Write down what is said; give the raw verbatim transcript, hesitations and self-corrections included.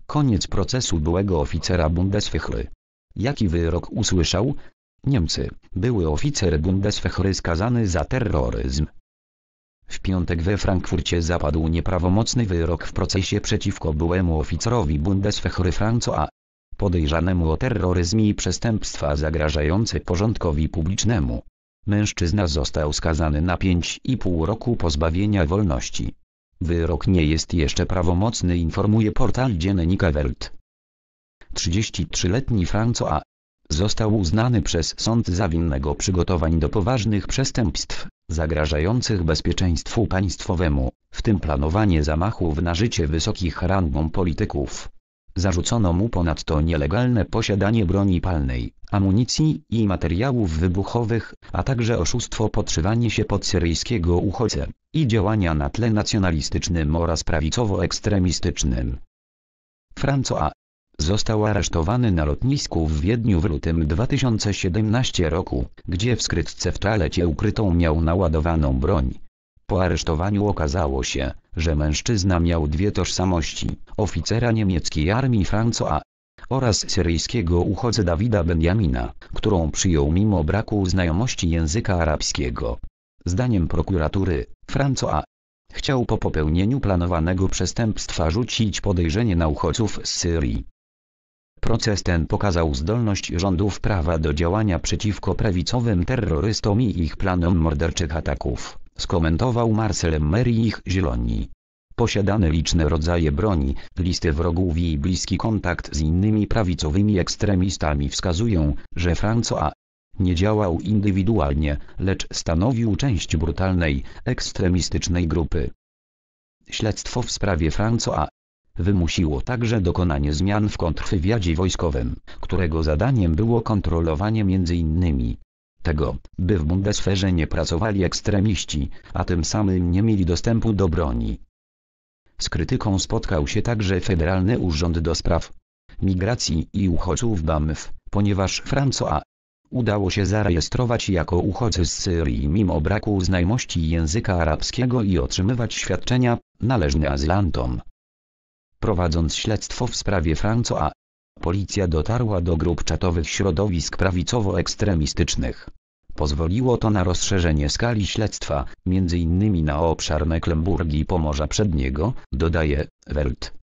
Koniec procesu byłego oficera Bundeswehry. Jaki wyrok usłyszał? Niemcy. Były oficer Bundeswehry skazany za terroryzm. W piątek we Frankfurcie zapadł nieprawomocny wyrok w procesie przeciwko byłemu oficerowi Bundeswehry Franzo A., podejrzanemu o terroryzm i przestępstwa zagrażające porządkowi publicznemu. Mężczyzna został skazany na pięć i pół roku pozbawienia wolności. Wyrok nie jest jeszcze prawomocny, informuje portal dziennika Welt. trzydziestotrzyletni Franzo A. został uznany przez sąd za winnego przygotowań do poważnych przestępstw, zagrażających bezpieczeństwu państwowemu, w tym planowanie zamachów na życie wysokich rangą polityków. Zarzucono mu ponadto nielegalne posiadanie broni palnej, amunicji i materiałów wybuchowych, a także oszustwo, podszywanie się pod syryjskiego uchodźcę i działania na tle nacjonalistycznym oraz prawicowo-ekstremistycznym. Franzo A. został aresztowany na lotnisku w Wiedniu w lutym dwa tysiące siedemnastego roku, gdzie w skrytce w toalecie ukrytą miał naładowaną broń. Po aresztowaniu okazało się, że mężczyzna miał dwie tożsamości: oficera niemieckiej armii Franzo A. oraz syryjskiego uchodźcę Dawida Benjamina, którą przyjął mimo braku znajomości języka arabskiego. Zdaniem prokuratury, Franzo A. chciał po popełnieniu planowanego przestępstwa rzucić podejrzenie na uchodźców z Syrii. Proces ten pokazał zdolność rządów prawa do działania przeciwko prawicowym terrorystom i ich planom morderczych ataków, skomentował Marcel Emmerich Zieloni. Posiadane liczne rodzaje broni, listy wrogów i bliski kontakt z innymi prawicowymi ekstremistami wskazują, że Franzo A. nie działał indywidualnie, lecz stanowił część brutalnej, ekstremistycznej grupy. Śledztwo w sprawie Franzo A. wymusiło także dokonanie zmian w kontrwywiadzie wojskowym, którego zadaniem było kontrolowanie między innymi tego, by w Bundeswehrze nie pracowali ekstremiści, a tym samym nie mieli dostępu do broni. Z krytyką spotkał się także Federalny Urząd do Spraw Migracji i Uchodźców B A M F, ponieważ Franzo A. udało się zarejestrować jako uchodźcy z Syrii mimo braku znajomości języka arabskiego i otrzymywać świadczenia należne azylantom. Prowadząc śledztwo w sprawie Franzo A., policja dotarła do grup czatowych środowisk prawicowo-ekstremistycznych. Pozwoliło to na rozszerzenie skali śledztwa, między innymi na obszar Mecklenburgii i Pomorza Przedniego, dodaje Welt.